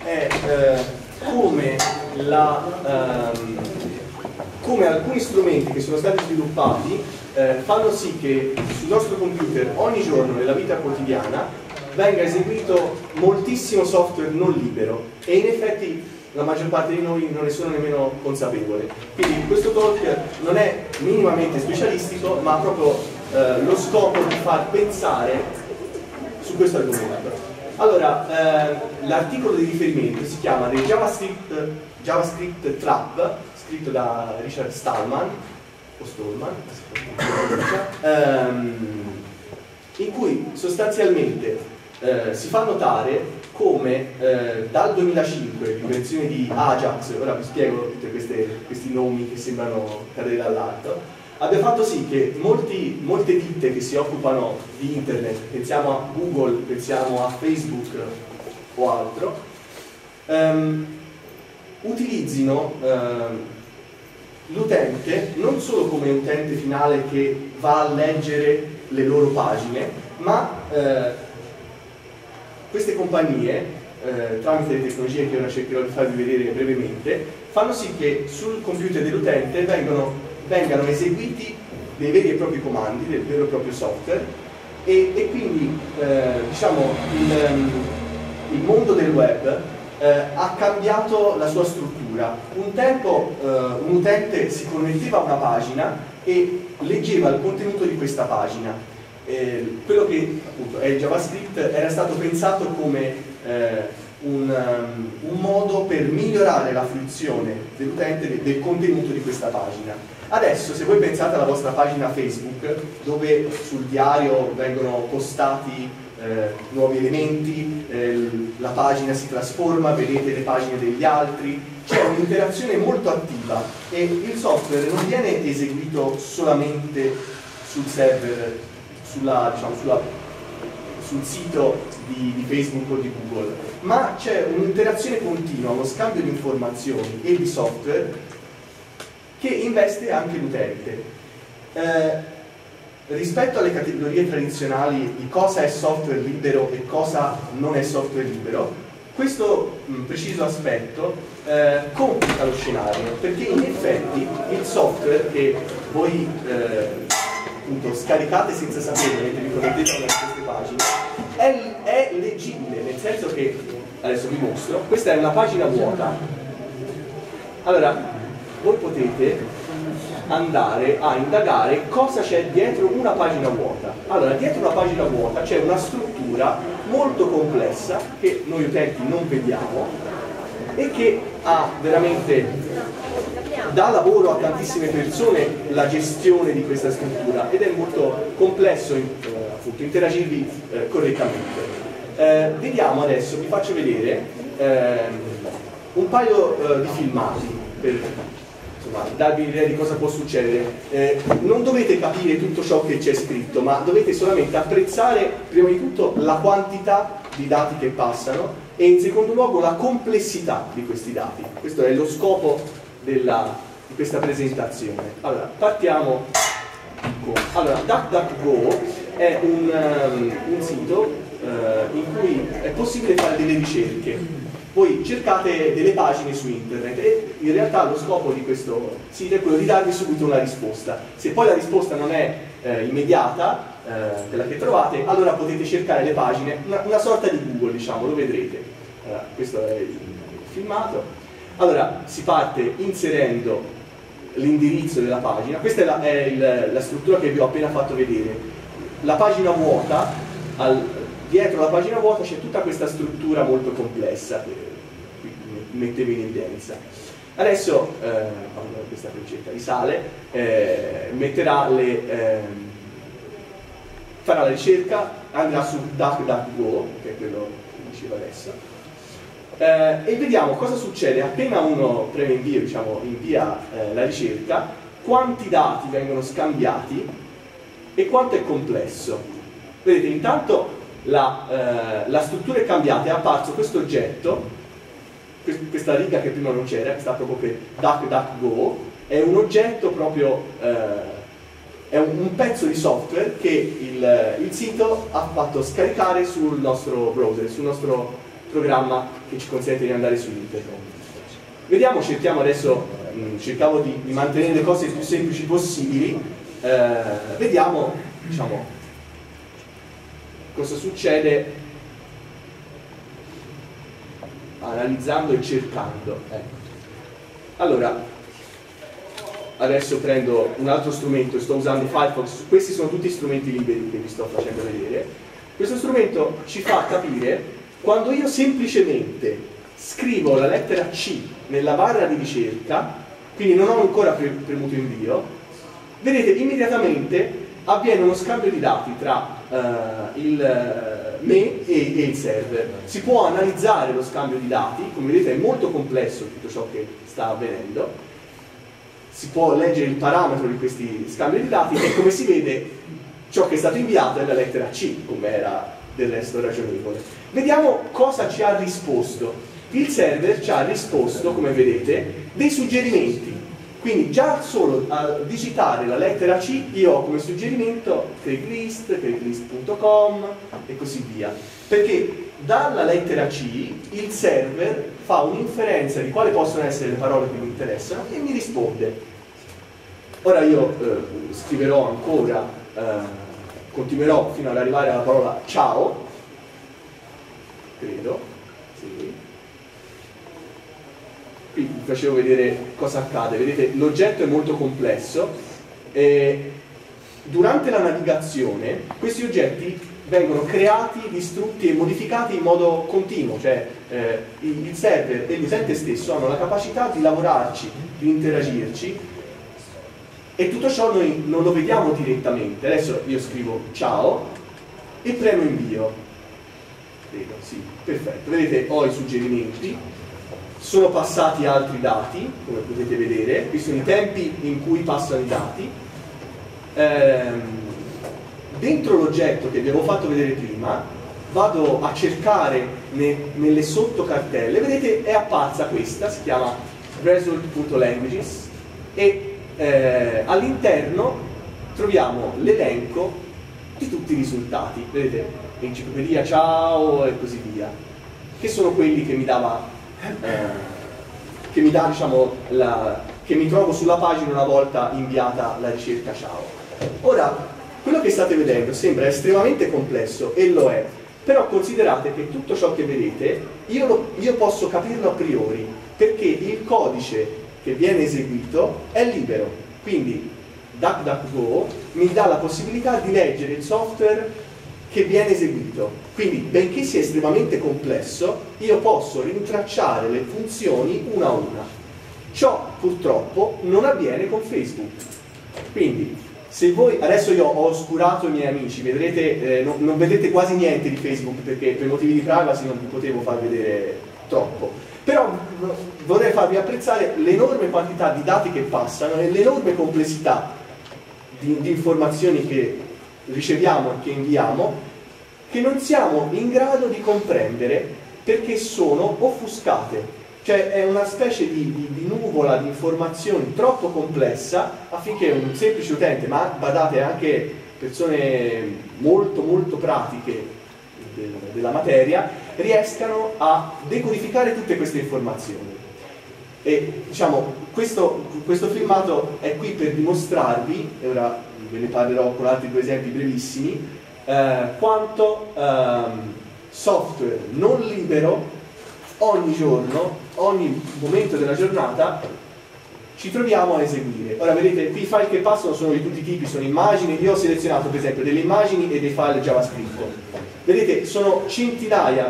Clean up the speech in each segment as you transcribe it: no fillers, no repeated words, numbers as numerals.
è come, come alcuni strumenti che sono stati sviluppati fanno sì che sul nostro computer ogni giorno nella vita quotidiana venga eseguito moltissimo software non libero, e in effetti la maggior parte di noi non ne sono nemmeno consapevole. Quindi questo talk non è minimamente specialistico, ma ha proprio lo scopo di far pensare su questo argomento. Allora, l'articolo di riferimento si chiama The JavaScript Trap, scritto da Richard Stallman, o Stallman, in cui sostanzialmente si fa notare come dal 2005 l'invenzione di Ajax, ora vi spiego tutti questi nomi che sembrano cadere dall'alto, abbia fatto sì che molte ditte che si occupano di internet, pensiamo a Google, pensiamo a Facebook o altro, utilizzino l'utente non solo come utente finale che va a leggere le loro pagine, ma queste compagnie, tramite le tecnologie che ora cercherò di farvi vedere brevemente, fanno sì che sul computer dell'utente vengano eseguiti dei veri e propri comandi, del vero e proprio software, e quindi diciamo il mondo del web ha cambiato la sua struttura. Un tempo un utente si connetteva a una pagina e leggeva il contenuto di questa pagina. Quello che appunto è il JavaScript era stato pensato come un modo per migliorare la fruizione dell'utente del contenuto di questa pagina. Adesso, se voi pensate alla vostra pagina Facebook, dove sul diario vengono postati nuovi elementi, la pagina si trasforma, vedete le pagine degli altri, c'è un'interazione molto attiva e il software non viene eseguito solamente sul server, sul sito di Facebook o di Google, ma c'è un'interazione continua, uno scambio di informazioni e di software che investe anche l'utente. Rispetto alle categorie tradizionali di cosa è software libero e cosa non è software libero, questo preciso aspetto complica lo scenario, perché in effetti il software che voi appunto scaricate senza sapere, mentre vi connettete a queste pagine, è leggibile, nel senso che, adesso vi mostro, questa è una pagina vuota. Allora, voi potete andare a indagare cosa c'è dietro una pagina vuota. Allora, dietro una pagina vuota c'è una struttura molto complessa che noi utenti non vediamo e che ha veramente dà lavoro a tantissime persone la gestione di questa struttura ed è molto complesso appunto interagirvi correttamente. Vediamo adesso, vi faccio vedere un paio di filmati per insomma, darvi l'idea di cosa può succedere. Non dovete capire tutto ciò che c'è scritto, ma dovete solamente apprezzare prima di tutto la quantità di dati che passano e in secondo luogo la complessità di questi dati. Questo è lo scopo di questa presentazione. Allora, partiamo con... Allora, DuckDuckGo è un sito in cui è possibile fare delle ricerche. Voi cercate delle pagine su internet e in realtà lo scopo di questo sito è quello di darvi subito una risposta. Se poi la risposta non è immediata, quella che trovate, allora potete cercare le pagine, una sorta di Google, diciamo, lo vedrete. Questo è il filmato. Allora, si parte inserendo l'indirizzo della pagina. Questa è la struttura che vi ho appena fatto vedere. La pagina vuota, dietro la pagina vuota c'è tutta questa struttura molto complessa che mettevo in evidenza. Adesso, questa freccetta risale, farà la ricerca, andrà su DuckDuckGo, che è quello che dicevo adesso, e vediamo cosa succede appena uno preme invio, diciamo, invia la ricerca, quanti dati vengono scambiati e quanto è complesso. Vedete, intanto la struttura è cambiata, è apparso questo oggetto, questa riga che prima non c'era, che sta proprio per DuckDuckGo, è un oggetto proprio, è un pezzo di software che il sito ha fatto scaricare sul nostro browser, sul nostro programma che ci consente di andare su internet. Vediamo, cerchiamo adesso, cercavo di mantenere le cose più semplici possibili, vediamo, diciamo, cosa succede analizzando e cercando. Allora, adesso prendo un altro strumento, sto usando Firefox, questi sono tutti strumenti liberi che vi sto facendo vedere. Questo strumento ci fa capire quando io semplicemente scrivo la lettera C nella barra di ricerca, quindi non ho ancora premuto invio, vedete immediatamente avviene uno scambio di dati tra me e il server. Si può analizzare lo scambio di dati, come vedete è molto complesso tutto ciò che sta avvenendo, si può leggere il parametro di questi scambi di dati e come si vede ciò che è stato inviato è la lettera C, come era del resto ragionevole. Vediamo cosa ci ha risposto. Il server ci ha risposto, come vedete, dei suggerimenti. Quindi già solo a digitare la lettera C io ho come suggerimento Craigslist, Craigslist.com e così via. Perché dalla lettera C il server fa un'inferenza di quali possono essere le parole che mi interessano e mi risponde. Ora io scriverò ancora, continuerò fino ad arrivare alla parola ciao, credo, sì. Qui vi facevo vedere cosa accade, vedete l'oggetto è molto complesso e durante la navigazione questi oggetti vengono creati, distrutti e modificati in modo continuo, cioè il server e l'utente stesso hanno la capacità di lavorarci, di interagirci e tutto ciò noi non lo vediamo direttamente. Adesso io scrivo ciao e premo invio, credo, sì, perfetto, vedete ho i suggerimenti. Sono passati altri dati, come potete vedere, qui sono i tempi in cui passano i dati. Dentro l'oggetto che vi avevo fatto vedere prima, vado a cercare nelle sottocartelle, vedete è apparsa questa, si chiama result.languages e all'interno troviamo l'elenco di tutti i risultati, vedete, enciclopedia, ciao e così via, che sono quelli che mi dava diciamo, che mi trovo sulla pagina una volta inviata la ricerca ciao. Ora, quello che state vedendo sembra estremamente complesso e lo è, però considerate che tutto ciò che vedete io posso capirlo a priori, perché il codice che viene eseguito è libero, quindi DuckDuckGo mi dà la possibilità di leggere il software che viene eseguito, quindi benché sia estremamente complesso io posso rintracciare le funzioni una a una. Ciò purtroppo non avviene con Facebook, quindi se voi, adesso io ho oscurato i miei amici, vedrete, non vedete quasi niente di Facebook perché per motivi di privacy non vi potevo far vedere troppo, però vorrei farvi apprezzare l'enorme quantità di dati che passano e l'enorme complessità di informazioni che riceviamo e che inviamo, che non siamo in grado di comprendere perché sono offuscate, cioè è una specie di nuvola di informazioni troppo complessa affinché un semplice utente, ma badate anche persone molto molto pratiche della materia, riescano a decodificare tutte queste informazioni. E diciamo, questo filmato è qui per dimostrarvi, e ora ve ne parlerò con altri due esempi brevissimi, quanto software non libero ogni giorno, ogni momento della giornata ci troviamo a eseguire. Ora vedete, qui i file che passano sono di tutti i tipi, sono immagini, io ho selezionato per esempio delle immagini e dei file JavaScript. Vedete, sono centinaia,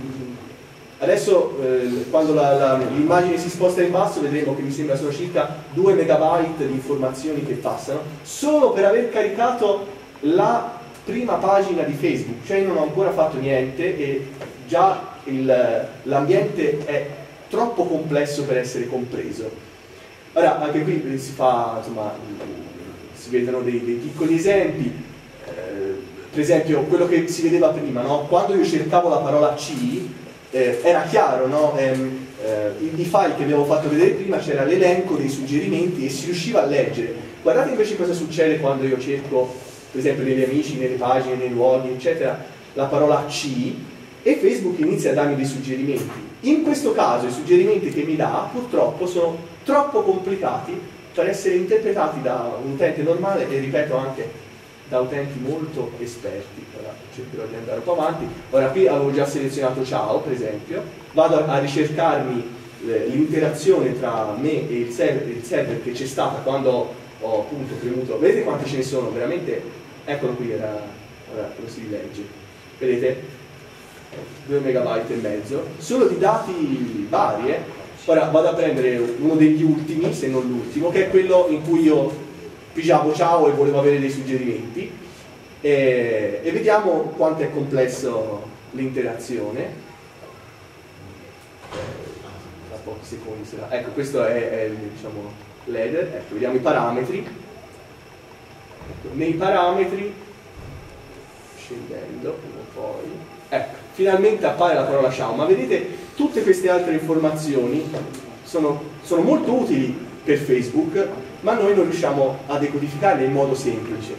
adesso quando l'immagine si sposta in basso vedremo che mi sembra sono circa 2 megabyte di informazioni che passano, solo per aver caricato la prima pagina di Facebook, cioè io non ho ancora fatto niente e già l'ambiente è troppo complesso per essere compreso. Ora, anche qui si fa, insomma, si vedono dei piccoli esempi, per esempio quello che si vedeva prima, no? Quando io cercavo la parola C, era chiaro, no? I file che abbiamo fatto vedere prima c'era l'elenco dei suggerimenti e si riusciva a leggere. Guardate invece cosa succede quando io cerco, per esempio nei miei amici, nelle pagine, nei luoghi, eccetera, la parola C, e Facebook inizia a darmi dei suggerimenti. In questo caso i suggerimenti che mi dà purtroppo sono troppo complicati per essere interpretati da un utente normale e, ripeto, anche da utenti molto esperti. Ora cercherò di andare un po' avanti. Ora qui avevo già selezionato ciao, per esempio, vado a ricercarmi l'interazione tra me e il server che c'è stata quando ho appunto premuto. Vedete quanti ce ne sono? Veramente, eccolo qui, ora lo si legge, vedete? 2 megabyte e mezzo, solo di dati vari. Ora vado a prendere uno degli ultimi, se non l'ultimo, che è quello in cui io pigiavo ciao e volevo avere dei suggerimenti, e vediamo quanto è complesso l'interazione. Tra pochi secondi sarà. Ecco, questo è diciamo, l'header. Ecco, vediamo i parametri. Ecco, nei parametri, scendendo poi, ecco, finalmente appare la parola ciao, ma vedete tutte queste altre informazioni sono molto utili per Facebook, ma noi non riusciamo a decodificarle in modo semplice.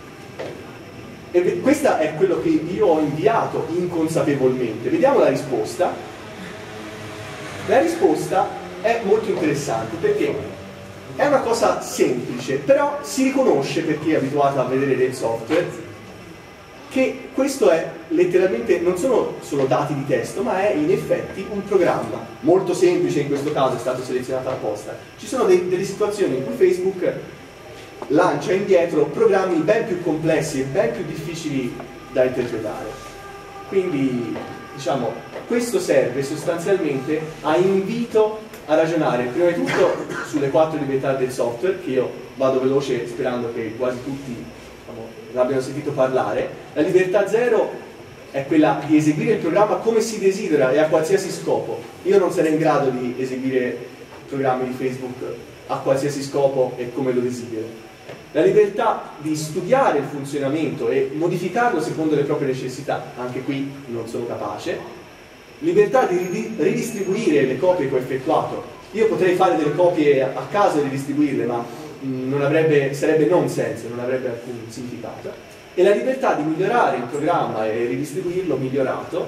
E questo è quello che io ho inviato inconsapevolmente. Vediamo la risposta. La risposta è molto interessante perché è una cosa semplice, però si riconosce, per chi è abituato a vedere del software, che questo è letteralmente, non sono solo dati di testo, ma è in effetti un programma molto semplice. In questo caso è stato selezionato apposta. Ci sono delle situazioni in cui Facebook lancia indietro programmi ben più complessi e ben più difficili da interpretare. Quindi, diciamo, questo serve sostanzialmente a invito a ragionare prima di tutto sulle 4 libertà del software, che io vado veloce sperando che quasi tutti l'abbiano sentito parlare. La libertà 0 è quella di eseguire il programma come si desidera e a qualsiasi scopo. Io non sarei in grado di eseguire programmi di Facebook a qualsiasi scopo e come lo desidero. La libertà di studiare il funzionamento e modificarlo secondo le proprie necessità, anche qui non sono capace. Libertà di ridistribuire le copie che ho effettuato. Io potrei fare delle copie a caso e ridistribuirle, ma sarebbe nonsense, non avrebbe alcun significato. E la libertà di migliorare il programma e ridistribuirlo migliorato,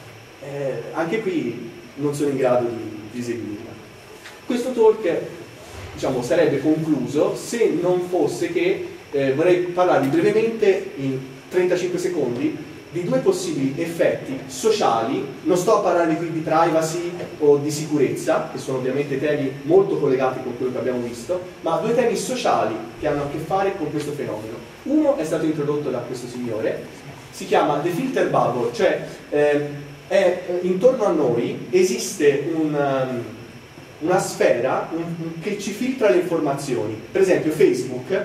anche qui non sono in grado di eseguirla. Questo talk, diciamo, sarebbe concluso se non fosse che vorrei parlarvi brevemente, in 35 secondi, di 2 possibili effetti sociali. Non sto a parlare qui di privacy o di sicurezza, che sono ovviamente temi molto collegati con quello che abbiamo visto, ma 2 temi sociali che hanno a che fare con questo fenomeno. Uno è stato introdotto da questo signore, si chiama The Filter Bubble, cioè intorno a noi esiste una sfera che ci filtra le informazioni. Per esempio Facebook,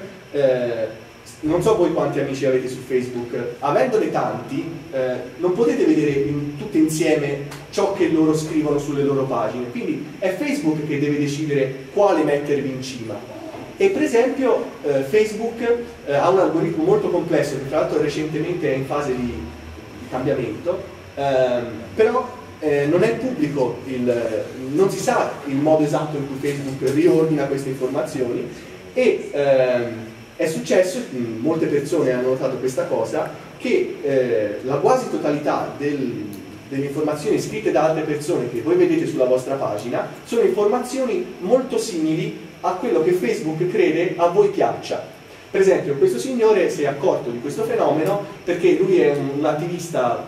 non so voi quanti amici avete su Facebook, avendone tanti, non potete vedere tutte insieme ciò che loro scrivono sulle loro pagine, quindi è Facebook che deve decidere quale mettervi in cima. E per esempio Facebook ha un algoritmo molto complesso, che tra l'altro recentemente è in fase di cambiamento, però non è pubblico, non si sa il modo esatto in cui Facebook riordina queste informazioni, e è successo, molte persone hanno notato questa cosa, che la quasi totalità delle informazioni scritte da altre persone che voi vedete sulla vostra pagina sono informazioni molto simili a quello che Facebook crede a voi piaccia. Per esempio, questo signore si è accorto di questo fenomeno perché lui è un attivista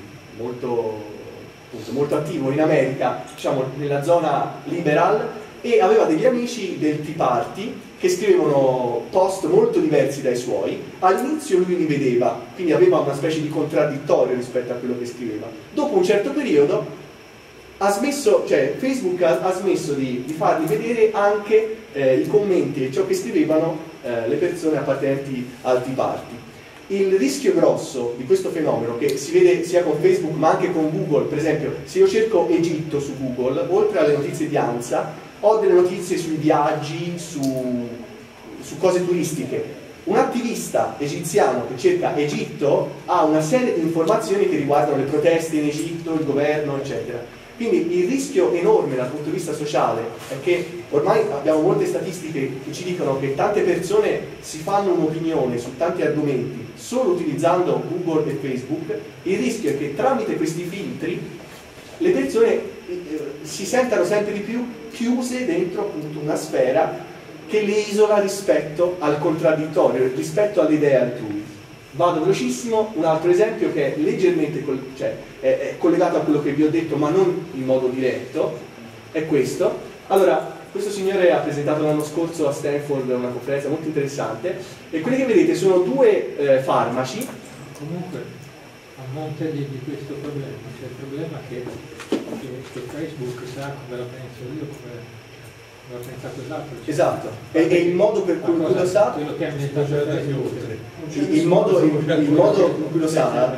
molto attivo in America, diciamo nella zona liberal, e aveva degli amici del Tea Party che scrivevano post molto diversi dai suoi. All'inizio lui li vedeva, quindi aveva una specie di contraddittorio rispetto a quello che scriveva. Dopo un certo periodo Facebook ha smesso di fargli vedere anche i commenti e ciò che scrivevano le persone appartenenti al Tea Party. Il rischio grosso di questo fenomeno, che si vede sia con Facebook ma anche con Google, per esempio se io cerco Egitto su Google, oltre alle notizie di ANSA ho delle notizie sui viaggi, su cose turistiche. Un attivista egiziano che cerca Egitto ha una serie di informazioni che riguardano le proteste in Egitto, il governo, eccetera. Quindi il rischio enorme dal punto di vista sociale è che ormai abbiamo molte statistiche che ci dicono che tante persone si fanno un'opinione su tanti argomenti solo utilizzando Google e Facebook. Il rischio è che tramite questi filtri le persone si sentano sempre di più chiuse dentro appunto una sfera che le isola rispetto al contraddittorio, rispetto alle idee altrui. Vado velocissimo, un altro esempio che è leggermente è collegato a quello che vi ho detto ma non in modo diretto, è questo. Allora, questo signore ha presentato l'anno scorso a Stanford una conferenza molto interessante e quelli che vedete sono due farmaci. Comunque, a monte di questo problema, c'è il problema che Facebook sa come la penso io, come l'ho pensato quell'altro. Esatto, e il modo per cui lo sa, quello che ha inventato Facebook, il modo in cui lo sa,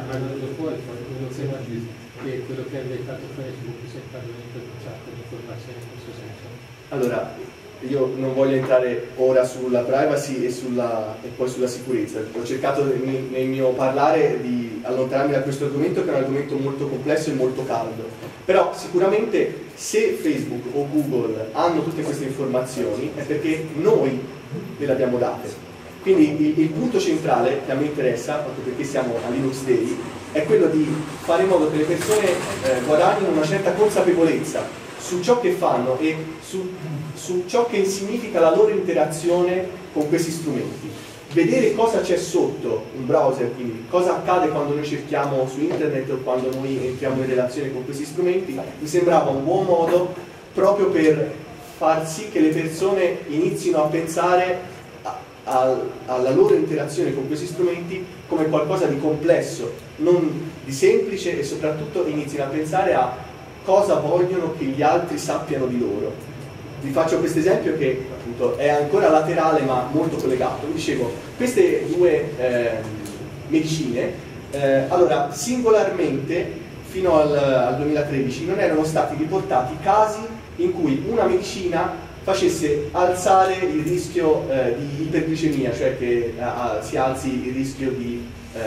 che quello che ha inventato Facebook si è parlato un sacco di informazioni in questo senso. Allora, io non voglio entrare ora sulla privacy e poi sulla sicurezza. Ho cercato nel mio parlare di allontanarmi da questo argomento, che è un argomento molto complesso e molto caldo. Però sicuramente se Facebook o Google hanno tutte queste informazioni è perché noi le abbiamo date. Quindi il punto centrale che a me interessa, proprio perché siamo a Linux Day, è quello di fare in modo che le persone guadagnino una certa consapevolezza su ciò che fanno e su ciò che significa la loro interazione con questi strumenti. Vedere cosa c'è sotto un browser, quindi cosa accade quando noi cerchiamo su internet o quando noi entriamo in relazione con questi strumenti, mi sembrava un buon modo proprio per far sì che le persone inizino a pensare alla loro interazione con questi strumenti come qualcosa di complesso, non di semplice, e soprattutto inizino a pensare a cosa vogliono che gli altri sappiano di loro. Vi faccio questo esempio che appunto è ancora laterale ma molto collegato. Vi dicevo, queste due medicine, allora singolarmente fino al 2013 non erano stati riportati casi in cui una medicina facesse alzare il rischio di iperglicemia, cioè che si alzi il rischio di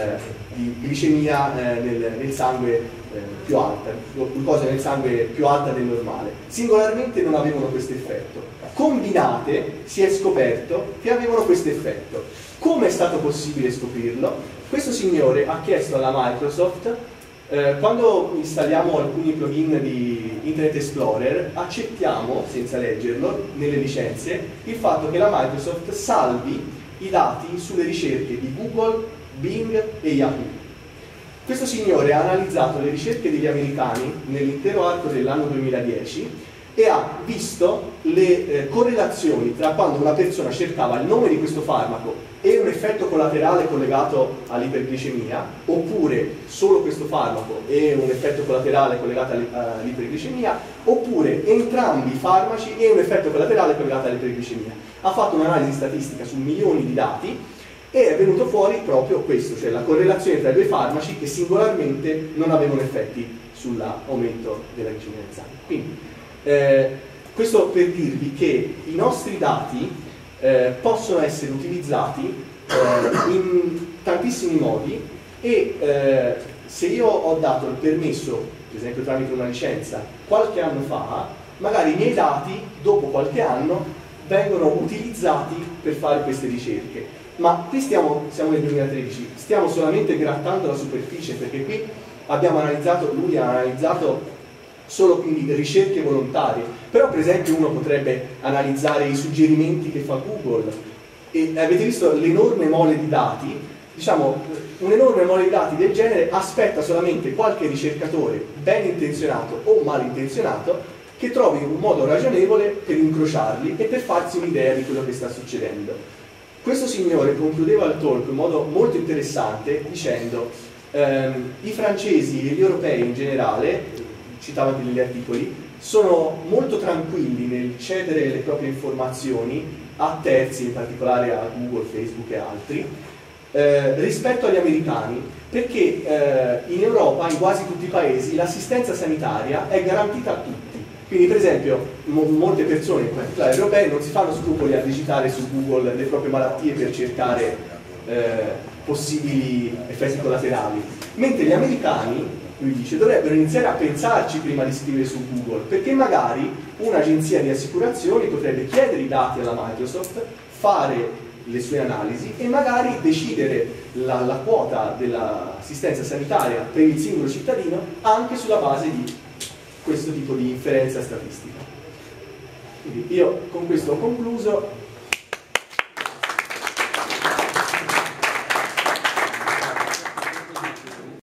glicemia nel sangue più alta, glucosa nel sangue più alta del normale. Singolarmente non avevano questo effetto. Combinate si è scoperto che avevano questo effetto. Come è stato possibile scoprirlo? Questo signore ha chiesto alla Microsoft, quando installiamo alcuni plugin di Internet Explorer, accettiamo, senza leggerlo, nelle licenze, il fatto che la Microsoft salvi i dati sulle ricerche di Google, Bing e Yahoo. Questo signore ha analizzato le ricerche degli americani nell'intero arco dell'anno 2010 e ha visto le correlazioni tra quando una persona cercava il nome di questo farmaco e un effetto collaterale collegato all'iperglicemia, oppure solo questo farmaco e un effetto collaterale collegato all'iperglicemia, oppure entrambi i farmaci e un effetto collaterale collegato all'iperglicemia. Ha fatto un'analisi statistica su milioni di dati e è venuto fuori proprio questo, cioè la correlazione tra i due farmaci che singolarmente non avevano effetti sull'aumento della glicemia nel sangue. Quindi questo per dirvi che i nostri dati possono essere utilizzati in tantissimi modi e se io ho dato il permesso, per esempio tramite una licenza, qualche anno fa, magari i miei dati dopo qualche anno vengono utilizzati per fare queste ricerche. Ma qui siamo nel 2013, stiamo solamente grattando la superficie, perché qui lui ha analizzato solo quindi ricerche volontarie, però per esempio uno potrebbe analizzare i suggerimenti che fa Google e avete visto l'enorme mole di dati, diciamo un'enorme mole di dati del genere aspetta solamente qualche ricercatore ben intenzionato o malintenzionato che trovi un modo ragionevole per incrociarli e per farsi un'idea di quello che sta succedendo. Questo signore concludeva il talk in modo molto interessante dicendo i francesi e gli europei in generale, citava anche negli articoli, sono molto tranquilli nel cedere le proprie informazioni a terzi, in particolare a Google, Facebook e altri, rispetto agli americani, perché in Europa, in quasi tutti i paesi, l'assistenza sanitaria è garantita a tutti. Quindi per esempio molte persone, in particolare europee, non si fanno scrupoli a digitare su Google le proprie malattie per cercare possibili effetti collaterali, mentre gli americani lui dice, dovrebbero iniziare a pensarci prima di scrivere su Google, perché magari un'agenzia di assicurazioni potrebbe chiedere i dati alla Microsoft, fare le sue analisi e magari decidere la quota dell'assistenza sanitaria per il singolo cittadino anche sulla base di questo tipo di inferenza statistica. Quindi io con questo ho concluso.